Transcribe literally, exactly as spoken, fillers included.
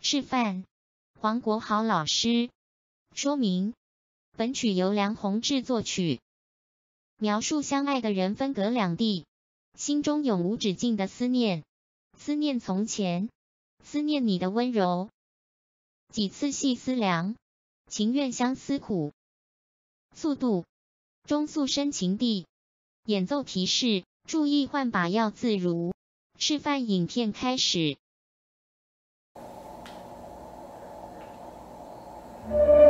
示范，黄国豪老师。说明：本曲由梁鸿志作曲，描述相爱的人分隔两地，心中永无止境的思念，思念从前，思念你的温柔，几次细思量，情愿相思苦。速度：中速深情地。演奏提示：注意换把要自如。示范影片开始。